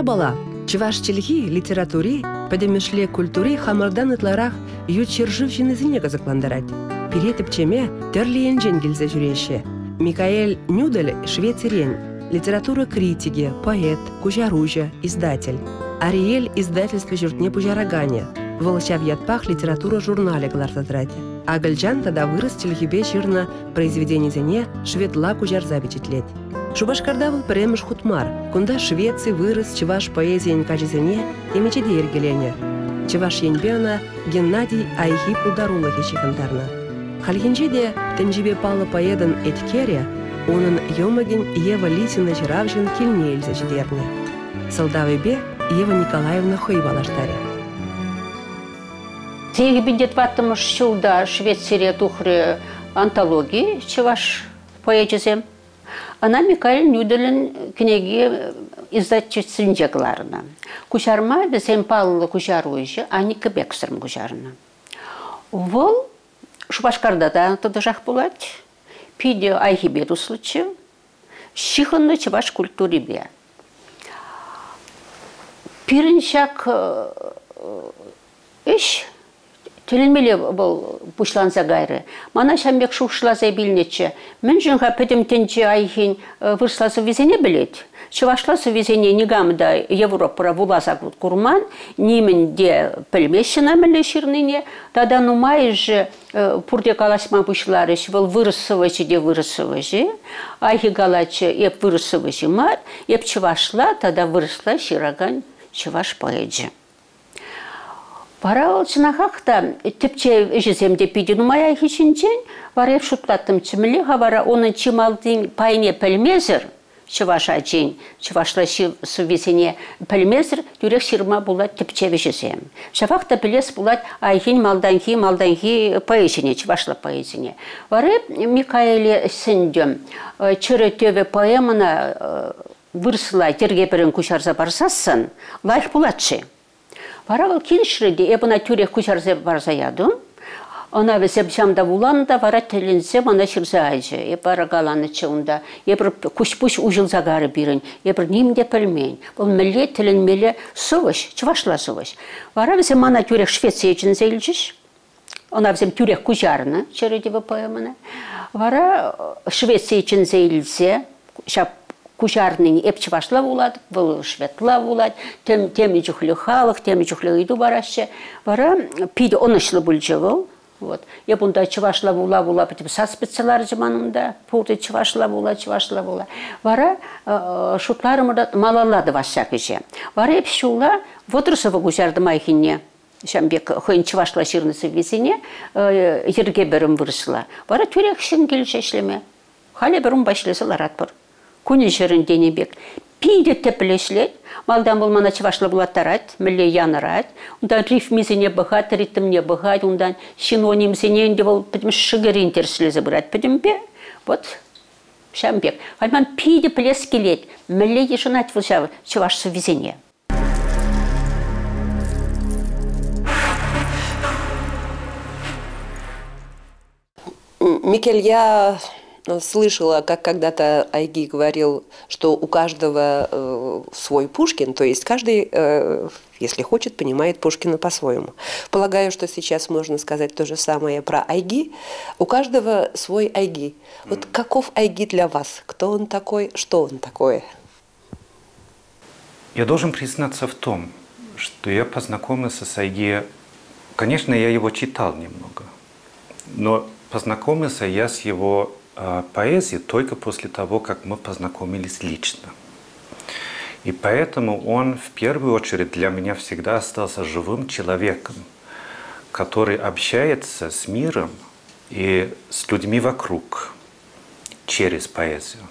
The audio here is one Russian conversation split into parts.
бала. Чуваш челхи, литературе, подемешле культуре хамардан итларах ючержив жинезине закландарать. Перетып чеме терлиенжен гильзе жүреше. Микаэль Нюдель швейцарень, литература критики, поэт, кужаружа, издатель. Ариэль издательство журтне пужарагане. Волчав ятпах литература журнале глартатрате. А Гальджан тогда вырос телхибе жирно произведение зене шветла кужар запечатлеть. Шубашкардавыл премеш хутмар, кунда Швеции вырос чуваш поэзия инкажизене и мечеде ергелене. Чуваш яньбена Геннадий Айхи Пулдарулахи чихандарна. Хальгинжеде тенжибе пала поедан эткере, онын йомагин Ева Лисина жиравжин кильнейль зачдерне. Солдавыбе Ева Николаевна Хойвалаштаре. Теги бедет ваттамыш шулда Швеция тухры антологии чуваш поэзия. Она Микаэль Нюделин книги издательствен жегларына. Кушарма бізен палылы кушаруйжы, ани кебексірім кушарына. Вол Шубашкарда да тадыжақ болады. Пиде айхибе дуслычы, шихынны чываш культурибе. Пиріншак іш Тилмеле был пушланса гайры. Мана шамбек шушлаза билнече. Мен жинга педем тенче айхин вырслаза везене билет. Чувашлаза везене нигамда Европа вулаза курман, нимен де пельмешина мелеширныне. Тада нумайже пурде каласма пушларыш был вырысывачи де вырысывачи. Айхи галаче еп вырысывачи мар, еп чувашла, тада вырысла шираган чуваш поэджи. Пара олчынахақта тіпче жеземде пиді нумая хичинчен, вара шутлаттым чимілі, вара оның чималдың пайне пәлмезір, чываша чен, чывашла сувесене пәлмезір, дүрек ширма булат тіпче жезем. Шафақта білес булат айхин малданхи поэзине, чывашла поэзине. Вара Микаэле сіндем, чыры төбе поэмана вырсыла тергебірін күшарза барсасын, лайх булатшы. Вара килшреди, ебана тюрек кучарзе барзаядым. Она везеп жамда вуланда, вара телензе, мана ширзе айже. Ебара галаны чуында, ебір куш-пуш ужыл загары бирін, ебір нимде пельмень. Бұл меле теленмеле сувыш, чувашла сувыш. Вара везем мана тюрек Швеция için зейлжиш. Она везем тюрек кучарны, чередевы поэманы. Вара Швеция için зейлзе, шап кушарның епчевашла вулад, был шветла вулад, теми чухлю халық, теми чухлю иду бараще. Вара пиде онышлы бүлжевыл. Вот. Я бунда чевашла вула, потом саспецелар жеманында, пулты чевашла вула. Вара шутларымда малалады васякыже. Вара епшула водрусова гузярды майхине. Шамбек хойн чевашла ширнысы везене, ерге бірім вырысла. Вара түрек шын келшешлеме. Халі бірім башлесі ларатпыр. Күні жерін денебек. Пиде тепілешлет, малдан бұл мана чывашла бұлаттарат, мүлі янырат. Ондан рифмезіне бұғат, ритмне бұғат, ондан синонимзіне де бұл шығыр интерслезі бұрат. Підім бе? Вот, шамбек. Хальман пиде пілес келет, мүлі ешінат вылжавы чывашсы везене. Микель, я слышала, как когда-то Айги говорил, что у каждого свой Пушкин, то есть каждый, если хочет, понимает Пушкина по-своему. Полагаю, что сейчас можно сказать то же самое про Айги. У каждого свой Айги. Вот каков Айги для вас? Кто он такой? Что он такое? Я должен признаться в том, что я познакомился с Айги. Конечно, я его читал немного, но познакомился я с его поэзии только после того, как мы познакомились лично. И поэтому он в первую очередь для меня всегда остался живым человеком, который общается с миром и с людьми вокруг через поэзию.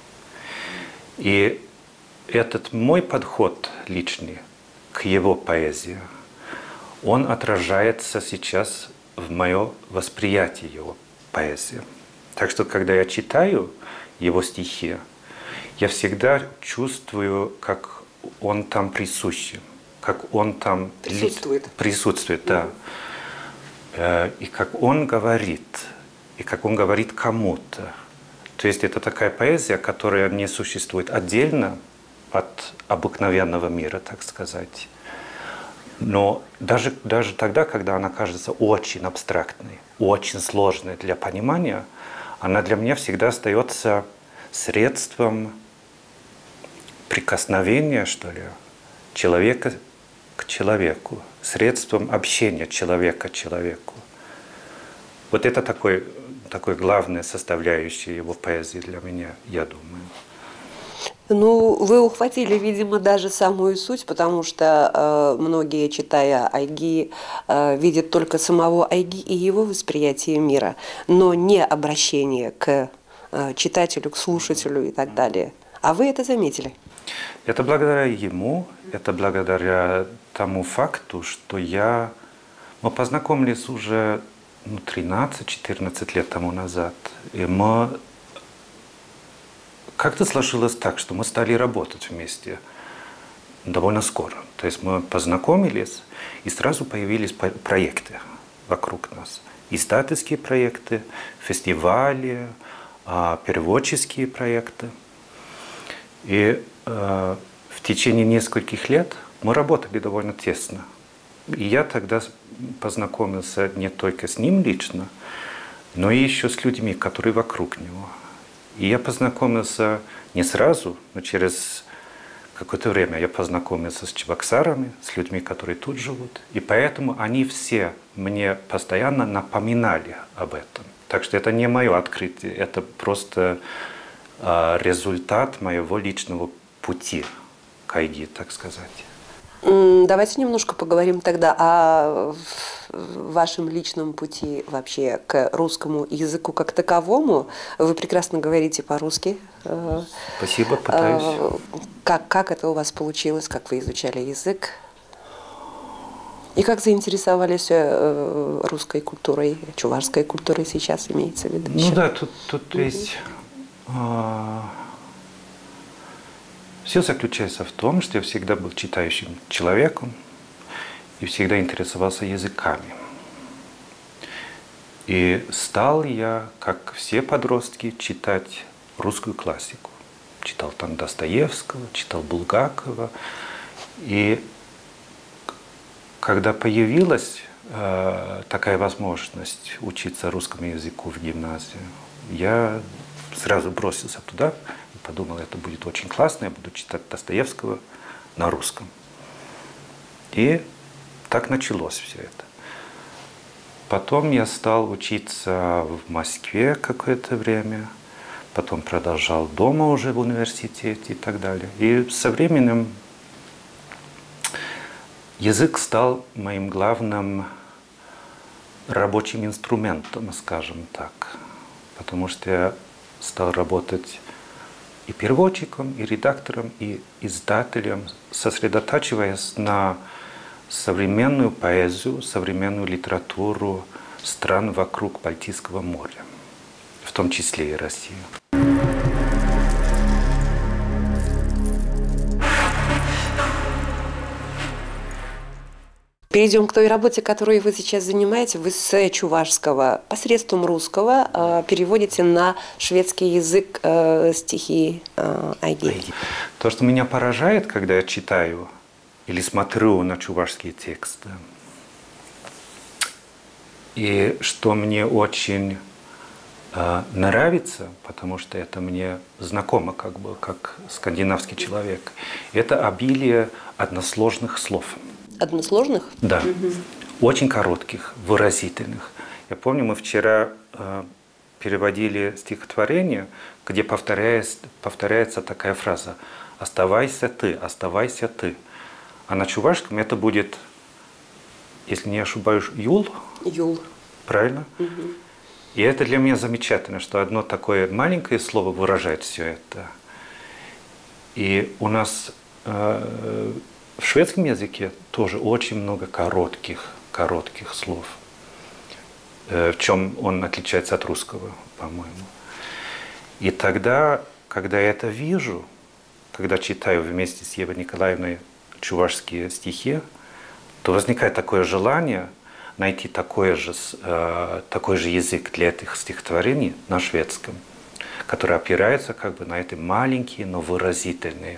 И этот мой подход личный к его поэзии, он отражается сейчас в моем восприятии его поэзии. Так что, когда я читаю его стихи, я всегда чувствую, как он там присущий, как он там присутствует, да. И как он говорит кому-то. То есть это такая поэзия, которая не существует отдельно от обыкновенного мира, так сказать. Но даже тогда, когда она кажется очень абстрактной, очень сложной для понимания, она для меня всегда остается средством прикосновения, что ли, человека к человеку, средством общения человека к человеку. Вот это такой главная составляющая его поэзии для меня, я думаю. Ну, вы ухватили, видимо, даже самую суть, потому что многие, читая Айги, видят только самого Айги и его восприятие мира, но не обращение к читателю, к слушателю и так далее. А вы это заметили? Это благодаря ему, это благодаря тому факту, что мы познакомились уже 13-14 лет тому назад, и как-то сложилось так, что мы стали работать вместе довольно скоро. То есть мы познакомились, и сразу появились проекты вокруг нас. Издательские проекты, фестивали, переводческие проекты. И в течение нескольких лет мы работали довольно тесно. И я тогда познакомился не только с ним лично, но и еще с людьми, которые вокруг него. И я познакомился не сразу, но через какое-то время я познакомился с чебоксарами, с людьми, которые тут живут. И поэтому они все мне постоянно напоминали об этом. Так что это не мое открытие, это просто результат моего личного пути к Айги, так сказать. Давайте немножко поговорим тогда о вашем личном пути вообще к русскому языку как таковому. Вы прекрасно говорите по-русски. Спасибо, пытаюсь. Как это у вас получилось, как вы изучали язык? И как заинтересовались русской культурой, чувашской культурой сейчас имеется в виду? Ну да, тут есть... Все заключается в том, что я всегда был читающим человеком и всегда интересовался языками. И стал я, как все подростки, читать русскую классику. Читал там Достоевского, читал Булгакова. И когда появилась такая возможность учиться русскому языку в гимназии, я сразу бросился туда. Подумал, это будет очень классно, я буду читать Достоевского на русском. И так началось все это. Потом я стал учиться в Москве какое-то время, потом продолжал дома уже в университете и так далее. И со временем язык стал моим главным рабочим инструментом, скажем так, потому что я стал работать и переводчиком, и редактором, и издателем, сосредотачиваясь на современную поэзию, современную литературу стран вокруг Балтийского моря, в том числе и Россию. Перейдем к той работе, которой вы сейчас занимаете. Вы с чувашского посредством русского переводите на шведский язык стихи Айги. То, что меня поражает, когда я читаю или смотрю на чувашские тексты, и что мне очень нравится, потому что это мне знакомо как скандинавский человек, это обилие односложных слов. Односложных? Да, очень коротких, выразительных. Я помню, мы вчера переводили стихотворение, где повторяется такая фраза оставайся ты». А на чувашском это будет, если не ошибаюсь, юл. Юл. Правильно? И это для меня замечательно, что одно такое маленькое слово выражает все это. И у нас в шведском языке тоже очень много коротких слов, в чем он отличается от русского, по-моему. И тогда, когда я это вижу, когда читаю вместе с Евой Николаевной чувашские стихи, то возникает такое желание найти такой же язык для этих стихотворений на шведском, который опирается на эти маленькие, но выразительные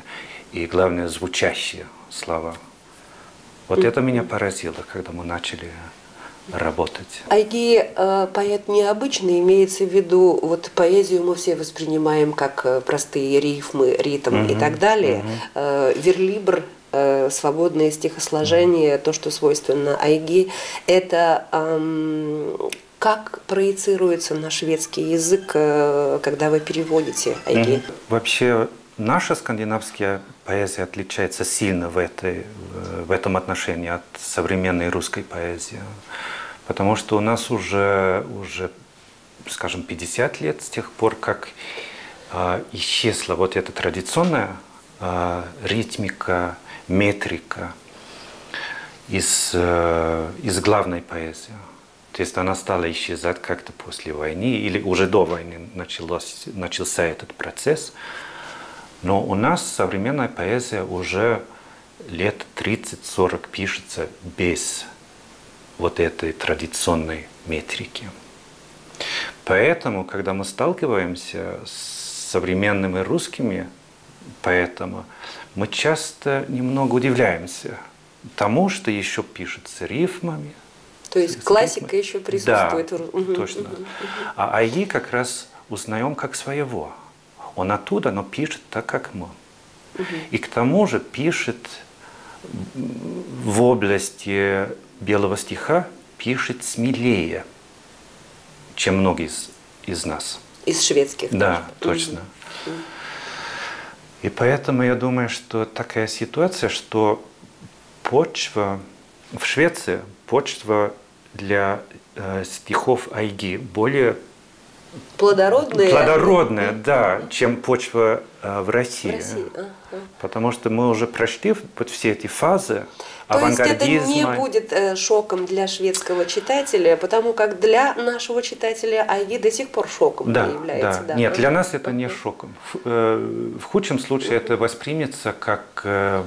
и, главное, звучащие слова. Вот это меня поразило, когда мы начали работать. Айги поэт необычный, имеется в виду, вот поэзию мы все воспринимаем как простые рифмы, ритм и так далее. Верлибр, свободное стихосложение, то, что свойственно айги, это как проецируется на шведский язык, когда вы переводите айги? Вообще, наша скандинавская поэзия отличается сильно в этом отношении от современной русской поэзии. Потому что у нас уже скажем, 50 лет с тех пор, как исчезла вот эта традиционная ритмика, метрика из главной поэзии. То есть она стала исчезать как-то после войны, или уже до войны начался этот процесс. Но у нас современная поэзия уже лет 30-40 пишется без вот этой традиционной метрики. Поэтому, когда мы сталкиваемся с современными русскими поэтами, мы часто немного удивляемся тому, что еще пишется рифмами. То есть классика еще присутствует. Да, точно. А айги как раз узнаем как своего. Он оттуда, но пишет так, как мы. И к тому же пишет в области белого стиха, пишет смелее, чем многие из нас. Из шведских. Да, точно. И поэтому я думаю, что такая ситуация, что почва в Швеции, почва для стихов айги более плодородная, да, чем почва в России. Потому что мы уже прошли вот все эти фазы авангардизма. То есть это не будет шоком для шведского читателя, потому как для нашего читателя айги до сих пор шоком является. Да. Нет, для нас это не шоком. В худшем случае это воспримется как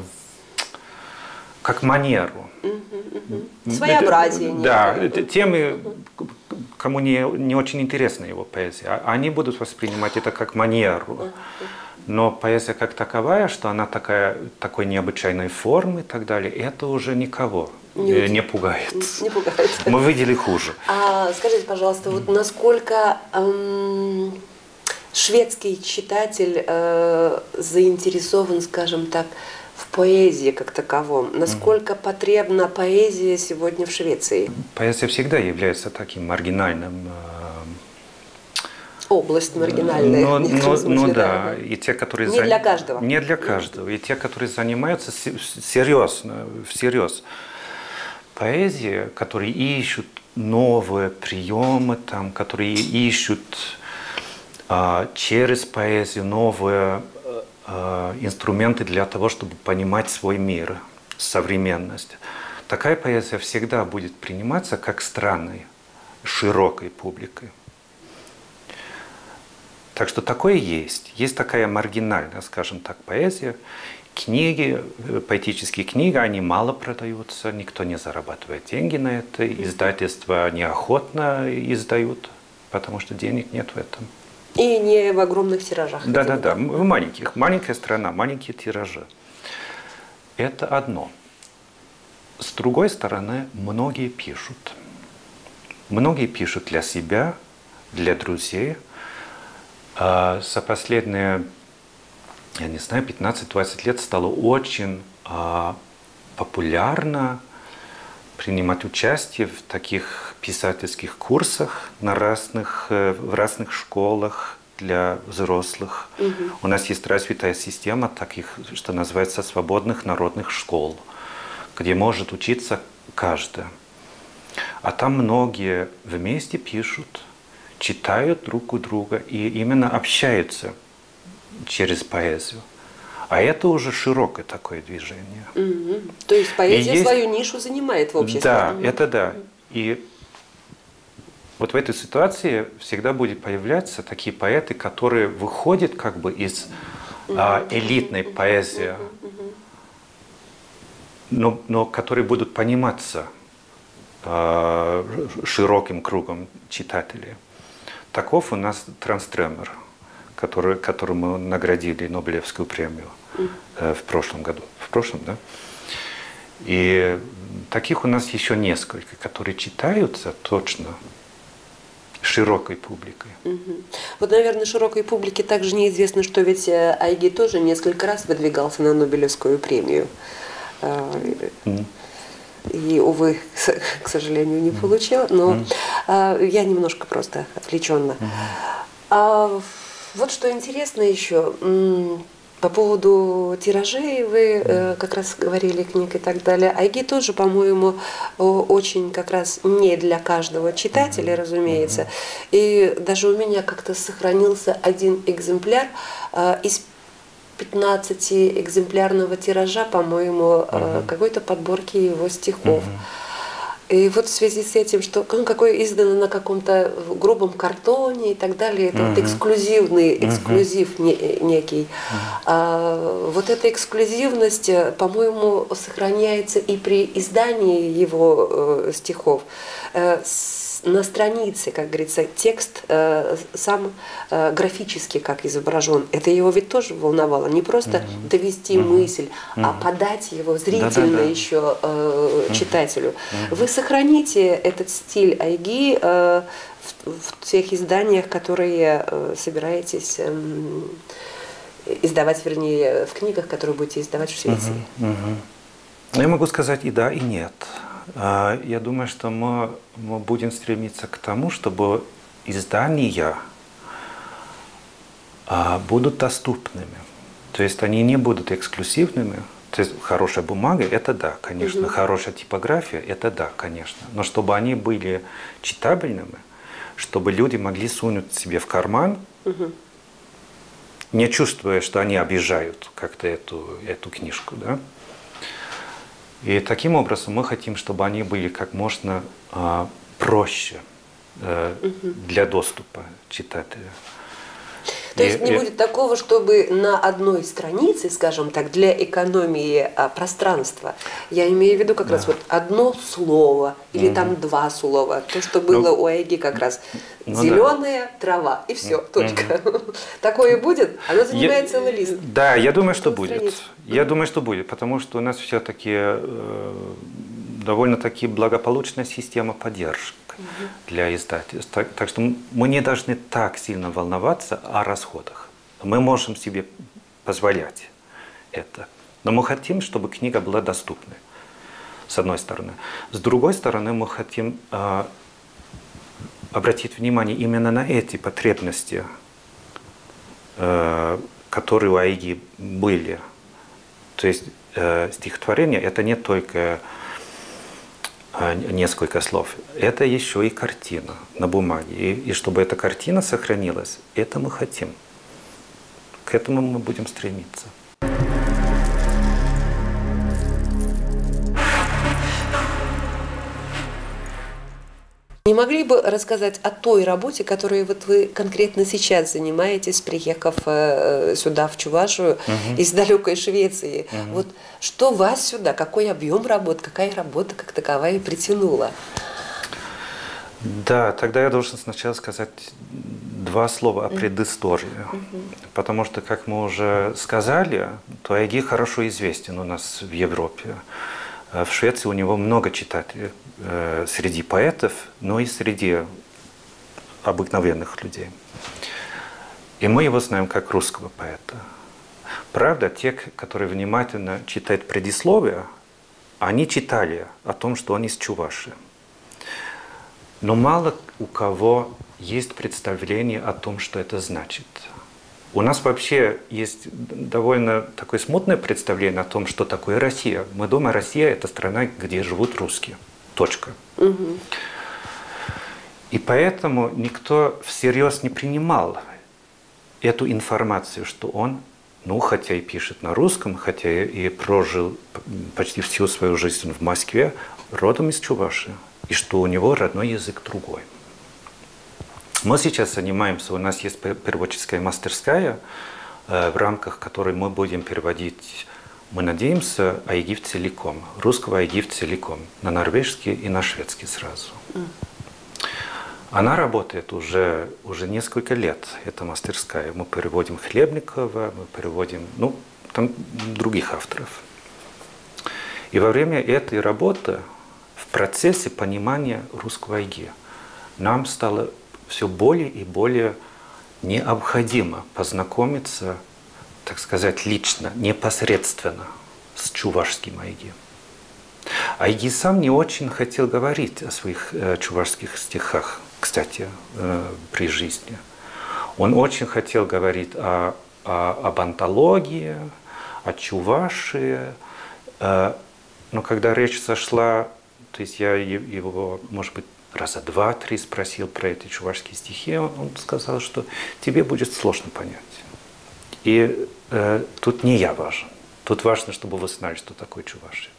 манеру. Своеобразие. Да, темы, кому не очень интересна его поэзия, они будут воспринимать это как манеру. Но поэзия как таковая, что она такой необычайной формы и так далее, это уже никого не пугает. Не пугает. Мы видели хуже. Скажите, пожалуйста, вот насколько шведский читатель заинтересован, скажем так, в поэзии как таковом? Насколько потребна поэзия сегодня в Швеции? Поэзия всегда является таким маргинальным. Область маргинальная. Ну да, и те, которые не для каждого. Не для каждого. И те, которые занимаются серьезно, всерьез поэзией, которые ищут новые приемы, там, которые ищут через поэзию новые инструменты для того, чтобы понимать свой мир, современность. Такая поэзия всегда будет приниматься как странной, широкой публикой. Так что такое есть. Есть такая маргинальная, скажем так, поэзия. Книги, поэтические книги, они мало продаются, никто не зарабатывает деньги на это, издательства неохотно издают, потому что денег нет в этом. И не в огромных тиражах. Да. В маленьких. Маленькая страна, маленькие тиражи. Это одно. С другой стороны, многие пишут. Многие пишут для себя, для друзей. За последние, я не знаю, 15-20 лет стало очень популярно принимать участие в таких писательских курсах в разных школах для взрослых. У нас есть развитая система таких, что называется, свободных народных школ, где может учиться каждый. А там многие вместе пишут, читают друг у друга и именно общаются через поэзию. А это уже широкое такое движение. То есть поэзия свою нишу занимает в обществе. Да, это да. И вот в этой ситуации всегда будет появляться такие поэты, которые выходят как бы из элитной поэзии, но которые будут пониматься широким кругом читателей. Таков у нас Транстремер, которую мы наградили Нобелевскую премию в прошлом году. В прошлом, да? И таких у нас еще несколько, которые читаются точно широкой публикой. Вот, наверное, широкой публике также неизвестно, что ведь Айги тоже несколько раз выдвигался на Нобелевскую премию. И, увы, к сожалению, не получил. Но я немножко просто отвлеченно. Вот что интересно еще. По поводу тиражей вы как раз говорили, книг и так далее. Айги тоже, по-моему, очень как раз не для каждого читателя, разумеется. И даже у меня как-то сохранился один экземпляр из 15-экземплярного тиража, по-моему, какой-то подборки его стихов. И вот в связи с этим, что он какой издан на каком-то грубом картоне и так далее, это вот эксклюзивный, эксклюзив некий. Вот эта эксклюзивность, по-моему, сохраняется и при издании его стихов. На странице, как говорится, текст сам графически как изображен. Это его ведь тоже волновало. Не просто довести мысль, а подать его зрительно еще читателю. Вы сохраните этот стиль Айги в тех изданиях, которые собираетесь издавать, вернее, в книгах, которые будете издавать в Швеции? Я могу сказать и да, и нет. Я думаю, что мы будем стремиться к тому, чтобы издания будут доступными. То есть они не будут эксклюзивными. То есть хорошая бумага – это да, конечно. Хорошая типография – это да, конечно. Но чтобы они были читабельными, чтобы люди могли сунуть себе в карман, не чувствуя, что они обижают как-то эту книжку, да? И таким образом мы хотим, чтобы они были как можно проще для доступа читателя. То есть не будет такого, чтобы на одной странице, скажем так, для экономии пространства, я имею в виду как раз вот одно слово или там два слова, то, что было у Айги как раз зеленая трава и все, точка. Такое будет? Оно занимает целый лист. Да, я думаю, что будет. Я думаю, что будет, потому что у нас все-таки довольно-таки благополучная система поддержки для издательств. Так что мы не должны так сильно волноваться о расходах. Мы можем себе позволять это. Но мы хотим, чтобы книга была доступной, с одной стороны. С другой стороны, мы хотим обратить внимание именно на эти потребности, которые у Айги были. То есть стихотворение – это не только несколько слов. Это еще и картина на бумаге. И чтобы эта картина сохранилась, это мы хотим. К этому мы будем стремиться. Не могли бы рассказать о той работе, которой вот вы конкретно сейчас занимаетесь, приехав сюда, в Чувашию, из далекой Швеции? Вот что вас сюда, какой объем работ, какая работа как таковая притянула? Да, тогда я должен сначала сказать два слова о предыстории. Потому что, как мы уже сказали, то Айги хорошо известен у нас в Европе. В Швеции у него много читателей среди поэтов, но и среди обыкновенных людей. И мы его знаем как русского поэта. Правда, те, которые внимательно читают предисловие, они читали о том, что он из Чувашии. Но мало у кого есть представление о том, что это значит. У нас вообще есть довольно такое смутное представление о том, что такое Россия. Мы думаем, Россия – это страна, где живут русские. Точка. И поэтому никто всерьез не принимал эту информацию, что он, хотя и пишет на русском, хотя и прожил почти всю свою жизнь в Москве, родом из Чувашии, и что у него родной язык другой. Мы сейчас занимаемся, у нас есть переводческая мастерская, в рамках которой мы будем переводить, мы надеемся, Айги целиком, русского Айги целиком, на норвежский и на шведский сразу. Она работает уже несколько лет, эта мастерская. Мы переводим Хлебникова, мы переводим, ну, там других авторов. И во время этой работы, в процессе понимания русского айги, нам стало все более и более необходимо познакомиться, так сказать, лично, непосредственно с чувашским айги. Айги сам не очень хотел говорить о своих чувашских стихах, кстати, при жизни. Он очень хотел говорить об антологии, о Чувашии. Но когда речь зашла, то есть я его, может быть, раза два-три спросил про эти чувашские стихи, он сказал, что тебе будет сложно понять. И тут не я важен. Тут важно, чтобы вы знали, что такое Чувашия.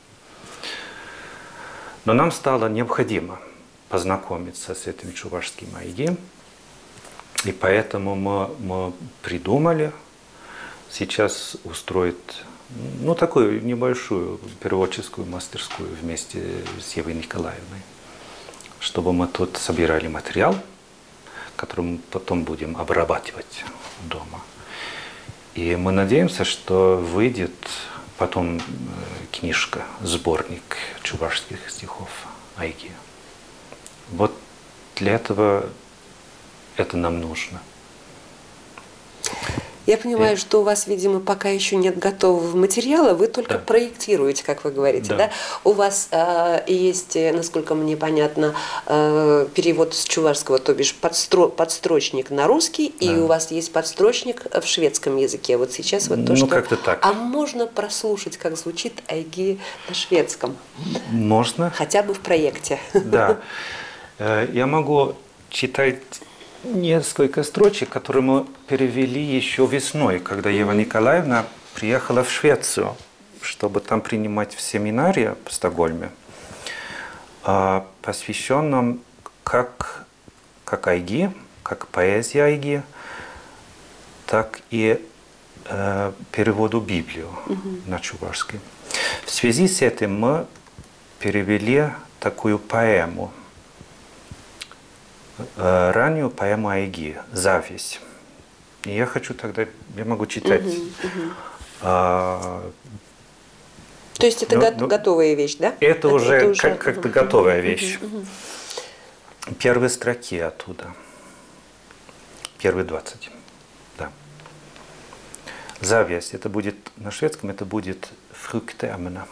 Но нам стало необходимо познакомиться с этим чувашским айги. И поэтому мы придумали сейчас устроить, ну, такую небольшую переводческую мастерскую вместе с Евой Николаевной, чтобы мы тут собирали материал, который мы потом будем обрабатывать дома. И мы надеемся, что выйдет потом книжка, сборник чувашских стихов айги. Вот для этого это нам нужно. Я понимаю, что у вас, видимо, пока еще нет готового материала, вы только проектируете, как вы говорите, да? У вас есть, насколько мне понятно, перевод с чувашского, то бишь подстрочник на русский, и у вас есть подстрочник в шведском языке. Вот сейчас вот то, ну, что... как-то так. А можно прослушать, как звучит айги на шведском? Можно. Хотя бы в проекте. Да. Я могу читать несколько строчек, которые мы перевели еще весной, когда Ева Николаевна приехала в Швецию, чтобы там принимать в семинаре в Стокгольме, посвященном как айги, как поэзии айги, так и переводу Библии на чувашский. В связи с этим мы перевели такую поэму, раннюю поэму айги «Зависть». И я хочу тогда, я могу читать. То есть это готовая вещь, да? Это уже как-то готовая вещь. Первые строки оттуда. Первые 20. Да. «Зависть», это будет на шведском, это будет «fruktämne».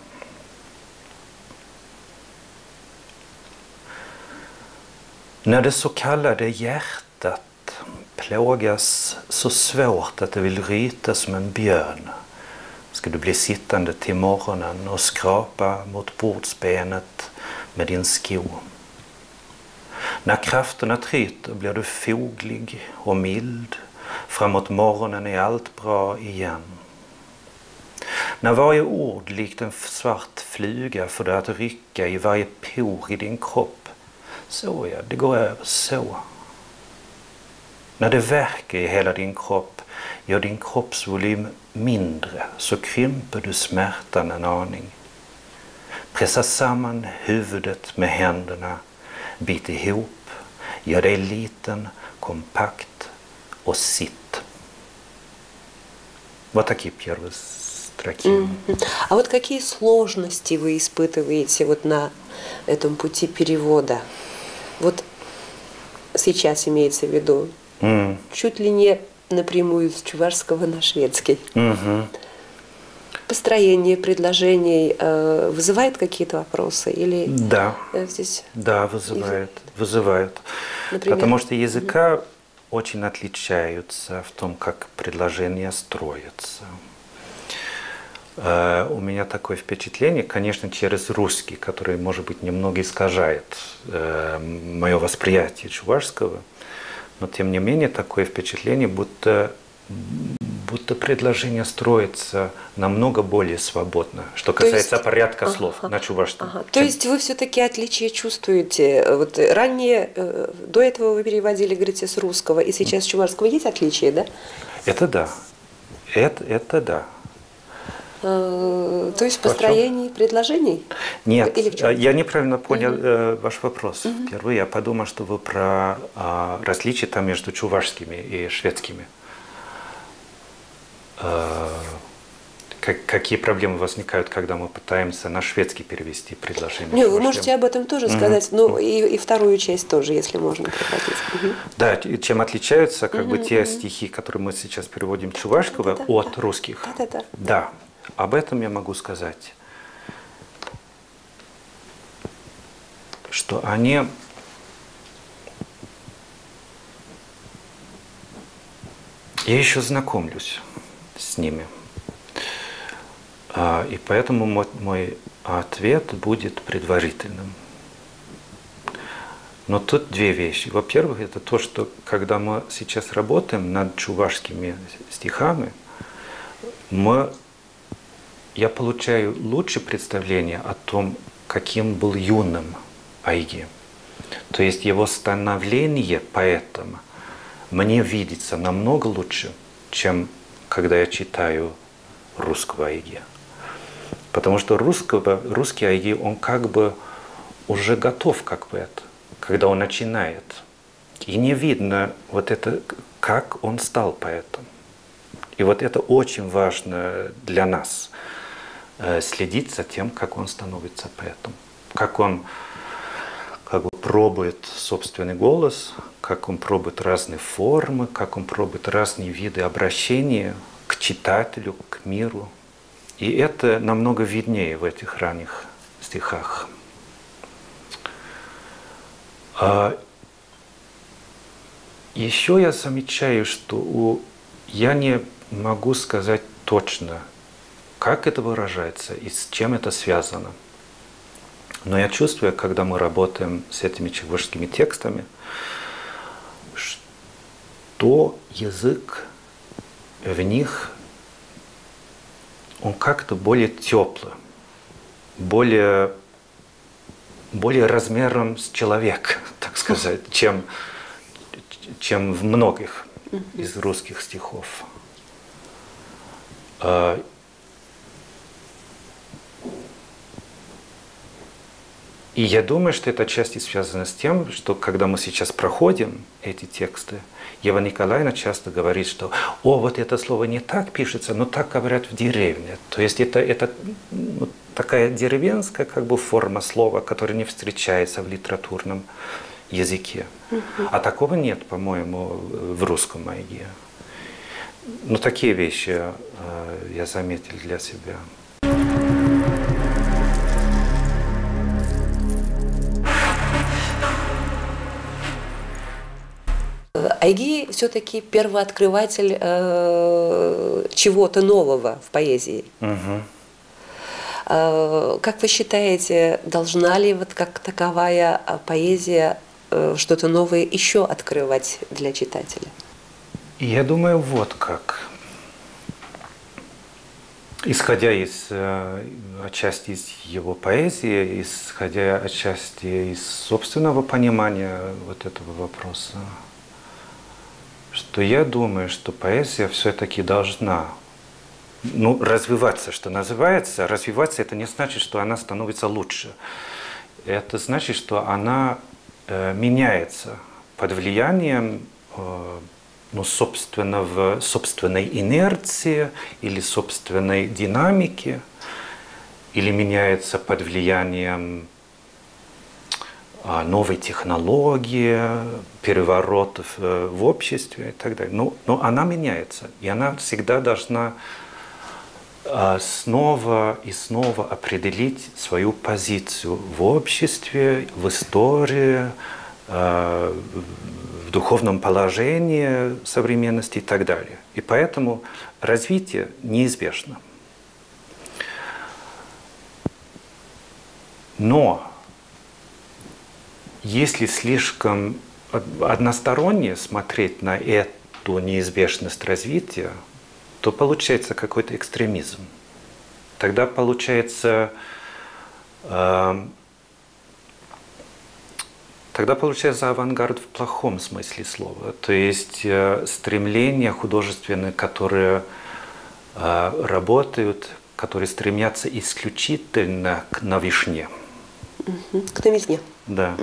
När det så kallade hjärtat plågas så svårt att det vill ryta som en björn, ska du bli sittande till morgonen och skrapa mot bordsbenet med din sko. När krafterna tryter blir du foglig och mild, framåt morgonen är allt bra igen. När varje ord likt en svart fluga får dig att rycka i varje por i din kropp, så ja, det går över så. När det verkar i hela din kropp, gör din kroppsvolym mindre, så krymper du smärtan en aning. Pressa samman huvudet med händerna, bit ihop, gör dig liten, kompakt och sitt. Вот такие первые строки. А вот какие сложности вы испытываете вот на этом пути перевода? Вот сейчас имеется в виду, чуть ли не напрямую с чувашского на шведский. Построение предложений вызывает какие-то вопросы? Или здесь... Да, вызывает. Например? Потому что языка очень отличаются в том, как предложения строятся. У меня такое впечатление, конечно, через русский, который, может быть, немного искажает мое восприятие чувашского, но тем не менее такое впечатление, будто предложение строится намного более свободно, что касается порядка слов на чувашском. То есть вы все-таки отличия чувствуете? Вот ранее, до этого вы переводили, говорите, с русского, и сейчас с чувашского есть отличия, да? Это да. Это да. То есть в построении предложений? Нет, Или в чем? я неправильно понял ваш вопрос. Впервые я подумал, что вы про различия там между чувашскими и шведскими. Какие проблемы возникают, когда мы пытаемся на шведский перевести предложение? Не, вы можете об этом тоже сказать, но и вторую часть тоже, если можно прекратить. Да, чем отличаются как бы те стихи, которые мы сейчас переводим чувашского от русских? Да, об этом я могу сказать, что они я еще знакомлюсь с ними. И поэтому мой ответ будет предварительным. Но тут две вещи. Во-первых, это то, что когда мы сейчас работаем над чувашскими стихами, я получаю лучшее представление о том, каким был юным Айги. То есть его становление поэтом мне видится намного лучше, чем когда я читаю русского Айги. Потому что русский Айги, он как бы уже готов как поэт, когда он начинает. И не видно вот это, как он стал поэтом. И вот это очень важно для нас, следить за тем, как он становится поэтом. Как он как бы пробует собственный голос, как он пробует разные формы, как он пробует разные виды обращения к читателю, к миру. И это намного виднее в этих ранних стихах. Еще я замечаю, что я не могу сказать точно, как это выражается и с чем это связано. Но я чувствую, когда мы работаем с этими чувашскими текстами, что язык в них он как-то более теплый, более размером с человека, так сказать, чем в многих из русских стихов. И я думаю, что это отчасти связано с тем, что когда мы сейчас проходим эти тексты, Ева Николаевна часто говорит, что вот это слово не так пишется, но так говорят в деревне. То есть это такая деревенская как бы форма слова, которая не встречается в литературном языке. А такого нет, по-моему, в русском Айге. Но такие вещи я заметил для себя. Айги все-таки первооткрыватель чего-то нового в поэзии. Как вы считаете, должна ли вот как таковая поэзия что-то новое еще открывать для читателя? Я думаю, вот как. Исходя отчасти из его поэзии, исходя отчасти из собственного понимания вот этого вопроса, что я думаю, что поэзия все-таки должна развиваться, что называется. Развиваться это не значит, что она становится лучше. Это значит, что она меняется под влиянием собственной инерции или собственной динамики, или меняется под влиянием новой технологии, переворотов в обществе и так далее. Но она меняется, и она всегда должна снова и снова определить свою позицию в обществе, в истории, в духовном положении современности и так далее. И поэтому развитие неизбежно. Но если слишком односторонне смотреть на эту неизбежность развития, то получается какой-то экстремизм. Тогда получается авангард в плохом смысле слова. То есть стремления художественные, которые работают которые стремятся исключительно к новизне. К новизне. Да.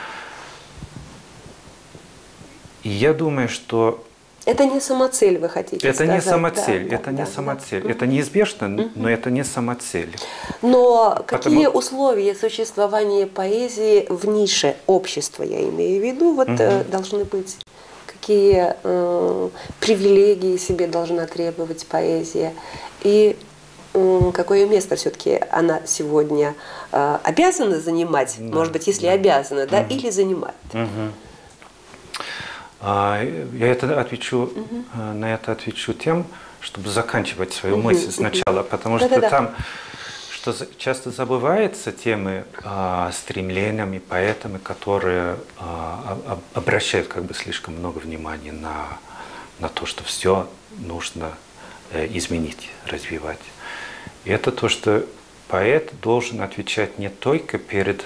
И я думаю, что это не самоцель, вы хотите это сказать? Не самоцель, да, это не самоцель. Это неизбежно, но это не самоцель. Но какие условия существования поэзии в нише общества, я имею в виду, вот должны быть? Какие привилегии себе должна требовать поэзия? И какое место все-таки она сегодня обязана занимать? Да, может быть, если обязана, да, или занимает? Я на это отвечу тем, чтобы заканчивать свою мысль сначала, потому что там, что часто забывается темы стремлениями, поэтами, которые обращают как бы слишком много внимания на то, что все нужно изменить, развивать. И это то, что поэт должен отвечать не только перед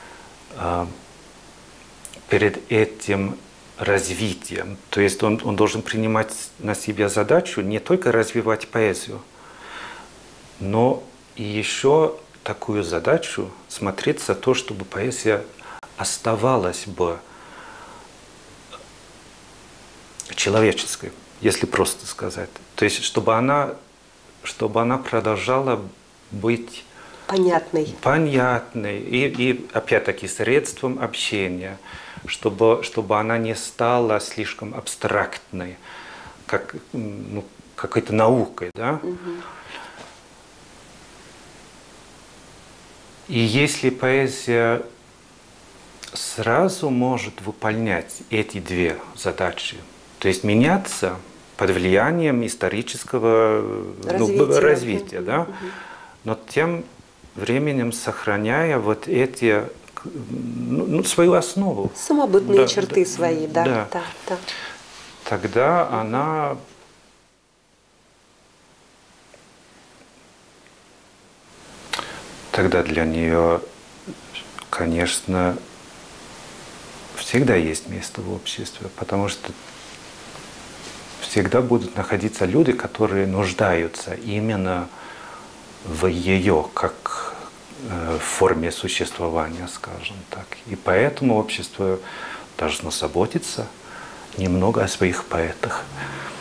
этим развитием. То есть он должен принимать на себя задачу не только развивать поэзию, но и еще такую задачу смотреть за то, чтобы поэзия оставалась бы человеческой, если просто сказать. То есть чтобы она продолжала быть понятной и опять-таки средством общения, чтобы она не стала слишком абстрактной, как какой-то наукой, да? И если поэзия сразу может выполнять эти две задачи, то есть меняться под влиянием исторического развития, да? Но тем временем сохраняя вот эти свою основу. Самобытные черты свои, да. Тогда она для нее, конечно, всегда есть место в обществе, потому что всегда будут находиться люди, которые нуждаются именно в ее как в форме существования, скажем так. И поэтому общество должно заботиться немного о своих поэтах.